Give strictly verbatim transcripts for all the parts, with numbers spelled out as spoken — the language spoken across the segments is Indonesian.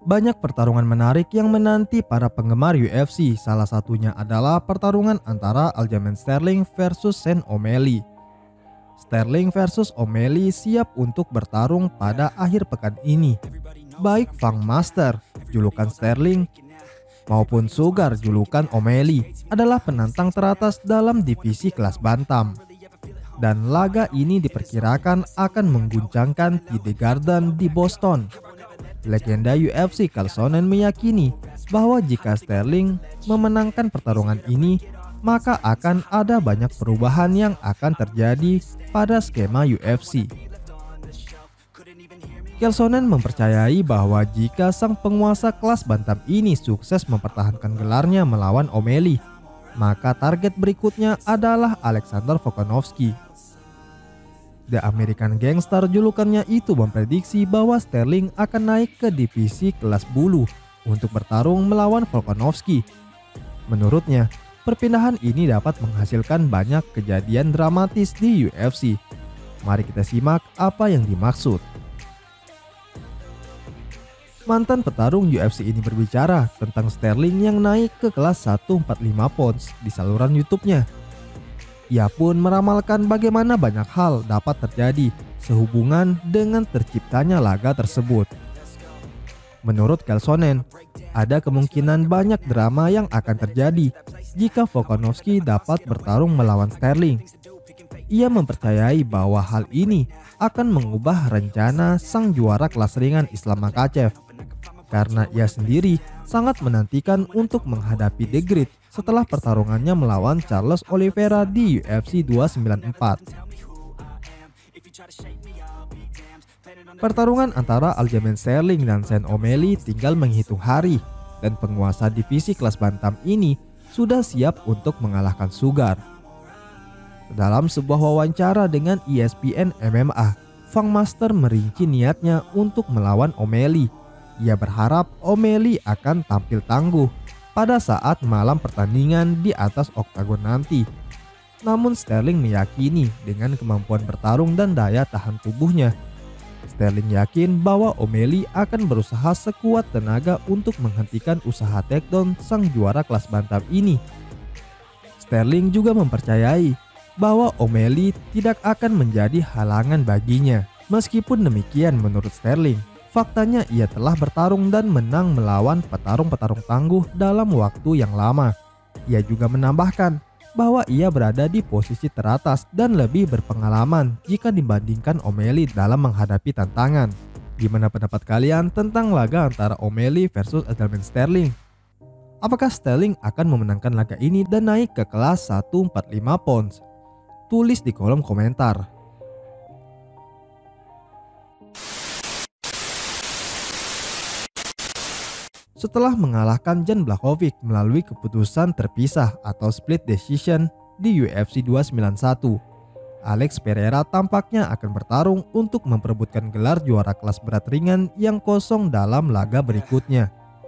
Banyak pertarungan menarik yang menanti para penggemar U F C. Salah satunya adalah pertarungan antara Aljamain Sterling versus Sean O'Malley. Sterling versus O'Malley siap untuk bertarung pada akhir pekan ini. Baik Fang Master, julukan Sterling, maupun Sugar, julukan O'Malley, adalah penantang teratas dalam divisi kelas bantam. Dan laga ini diperkirakan akan mengguncangkan di The Garden di Boston. Legenda U F C Chael Sonnen meyakini bahwa jika Sterling memenangkan pertarungan ini, maka akan ada banyak perubahan yang akan terjadi pada skema U F C. Chael Sonnen mempercayai bahwa jika sang penguasa kelas bantam ini sukses mempertahankan gelarnya melawan O'Malley, maka target berikutnya adalah Alexander Volkanovski. The American Gangster, julukannya itu, memprediksi bahwa Sterling akan naik ke divisi kelas bulu untuk bertarung melawan Volkanovski. Menurutnya, perpindahan ini dapat menghasilkan banyak kejadian dramatis di U F C. Mari kita simak apa yang dimaksud. Mantan petarung U F C ini berbicara tentang Sterling yang naik ke kelas seratus empat puluh lima pounds di saluran YouTube-nya. Ia pun meramalkan bagaimana banyak hal dapat terjadi sehubungan dengan terciptanya laga tersebut. Menurut Chael Sonnen, ada kemungkinan banyak drama yang akan terjadi jika Volkanovski dapat bertarung melawan Sterling. Ia mempercayai bahwa hal ini akan mengubah rencana sang juara kelas ringan Islam Makhachev, karena ia sendiri sangat menantikan untuk menghadapi The Great setelah pertarungannya melawan Charles Oliveira di U F C dua sembilan empat. Pertarungan antara Aljamain Sterling dan Sean O'Malley tinggal menghitung hari, dan penguasa divisi kelas bantam ini sudah siap untuk mengalahkan Sugar. Dalam sebuah wawancara dengan E S P N M M A, Fang Master merinci niatnya untuk melawan O'Malley. Ia berharap O'Malley akan tampil tangguh pada saat malam pertandingan di atas oktagon nanti. Namun Sterling meyakini dengan kemampuan bertarung dan daya tahan tubuhnya. Sterling yakin bahwa O'Malley akan berusaha sekuat tenaga untuk menghentikan usaha takedown sang juara kelas bantam ini. Sterling juga mempercayai bahwa O'Malley tidak akan menjadi halangan baginya. Meskipun demikian, menurut Sterling, faktanya ia telah bertarung dan menang melawan petarung-petarung tangguh dalam waktu yang lama. Ia juga menambahkan bahwa ia berada di posisi teratas dan lebih berpengalaman jika dibandingkan O'Malley dalam menghadapi tantangan. Gimana pendapat kalian tentang laga antara O'Malley versus Aljamain Sterling? Apakah Sterling akan memenangkan laga ini dan naik ke kelas seratus empat puluh lima pounds? Tulis di kolom komentar. Setelah mengalahkan Jan Blachowicz melalui keputusan terpisah atau split decision di U F C dua sembilan satu, Alex Pereira tampaknya akan bertarung untuk memperebutkan gelar juara kelas berat ringan yang kosong dalam laga berikutnya.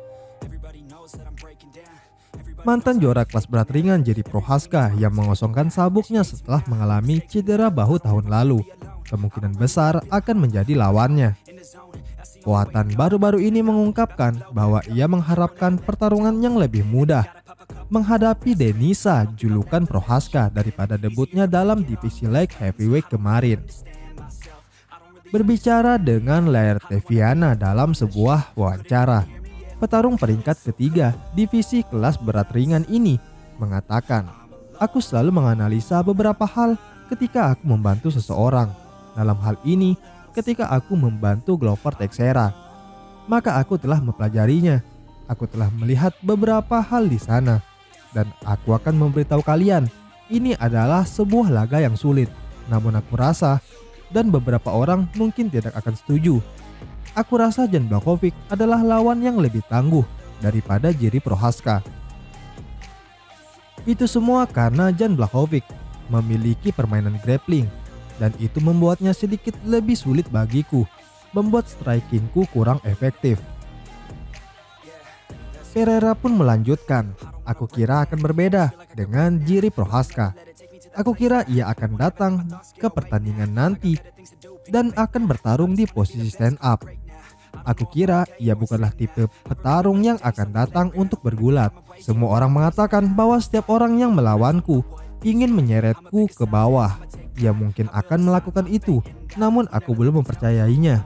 Mantan juara kelas berat ringan Jiri Prochazka yang mengosongkan sabuknya setelah mengalami cedera bahu tahun lalu, kemungkinan besar akan menjadi lawannya. Kekuatan baru-baru ini mengungkapkan bahwa ia mengharapkan pertarungan yang lebih mudah menghadapi Denisa, julukan Prochazka, daripada debutnya dalam divisi light heavyweight kemarin. Berbicara dengan layar Teviana dalam sebuah wawancara, petarung peringkat ketiga divisi kelas berat ringan ini mengatakan, "Aku selalu menganalisa beberapa hal ketika aku membantu seseorang. Dalam hal ini, ketika aku membantu Glover Teixeira, maka aku telah mempelajarinya. Aku telah melihat beberapa hal di sana, dan aku akan memberitahu kalian, ini adalah sebuah laga yang sulit. Namun aku rasa, dan beberapa orang mungkin tidak akan setuju, aku rasa Jan Blachowicz adalah lawan yang lebih tangguh daripada Jiri Prochazka. Itu semua karena Jan Blachowicz memiliki permainan grappling, dan itu membuatnya sedikit lebih sulit bagiku, membuat strikingku kurang efektif." Pereira pun melanjutkan, "Aku kira akan berbeda dengan Jiri Prochazka. Aku kira ia akan datang ke pertandingan nanti dan akan bertarung di posisi stand up. Aku kira ia bukanlah tipe petarung yang akan datang untuk bergulat. Semua orang mengatakan bahwa setiap orang yang melawanku ingin menyeretku ke bawah. Ia mungkin akan melakukan itu, namun aku belum mempercayainya.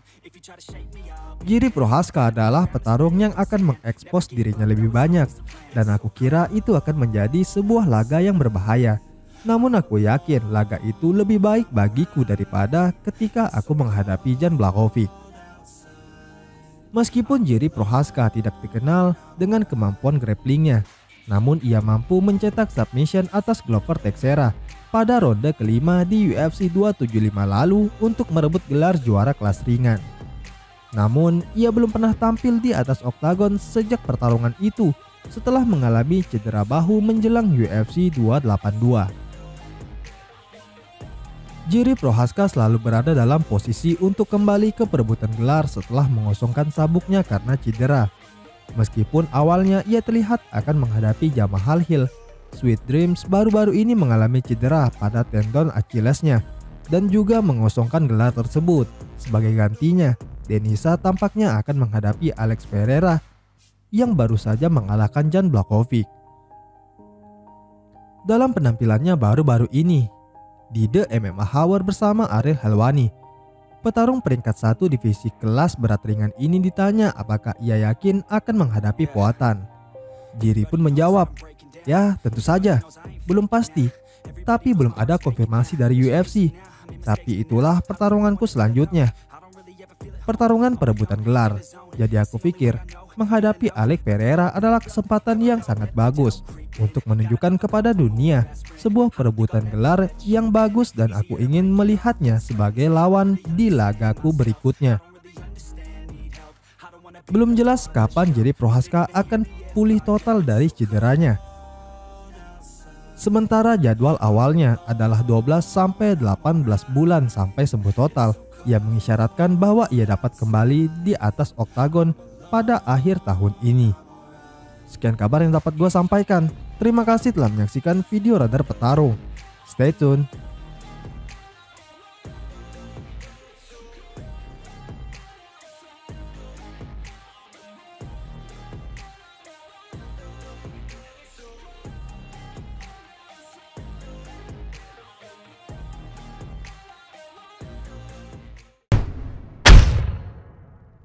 Jiri Prohaska adalah petarung yang akan mengekspos dirinya lebih banyak, dan aku kira itu akan menjadi sebuah laga yang berbahaya. Namun aku yakin laga itu lebih baik bagiku daripada ketika aku menghadapi Jan Blachowicz. Meskipun Jiri Prohaska tidak dikenal dengan kemampuan grapplingnya, namun ia mampu mencetak submission atas Glover Teixeira pada ronde kelima di U F C dua tujuh lima lalu untuk merebut gelar juara kelas ringan. Namun, ia belum pernah tampil di atas oktagon sejak pertarungan itu setelah mengalami cedera bahu menjelang U F C dua delapan dua. Jiri Prohaska selalu berada dalam posisi untuk kembali ke perebutan gelar setelah mengosongkan sabuknya karena cedera. Meskipun awalnya ia terlihat akan menghadapi Jamahal Hill, Sweet Dreams baru-baru ini mengalami cedera pada tendon Achillesnya dan juga mengosongkan gelar tersebut. Sebagai gantinya, Denisa tampaknya akan menghadapi Alex Pereira yang baru saja mengalahkan Jan Blachowicz. Dalam penampilannya baru-baru ini di The M M A Hour bersama Ariel Helwani, petarung peringkat satu divisi kelas berat ringan ini ditanya apakah ia yakin akan menghadapi Poatan. Jiri pun menjawab, "Ya, tentu saja, belum pasti, tapi belum ada konfirmasi dari U F C. Tapi itulah pertarunganku selanjutnya. Pertarungan perebutan gelar. Jadi aku pikir menghadapi Alex Pereira adalah kesempatan yang sangat bagus untuk menunjukkan kepada dunia sebuah perebutan gelar yang bagus dan aku ingin melihatnya sebagai lawan di lagaku berikutnya." Belum jelas kapan Jiri Prohaska akan pulih total dari cederanya. Sementara jadwal awalnya adalah dua belas sampai delapan belas bulan sampai sembuh total. Ia mengisyaratkan bahwa ia dapat kembali di atas oktagon pada akhir tahun ini. Sekian kabar yang dapat gue sampaikan. Terima kasih telah menyaksikan video Radar Petarung. Stay tune.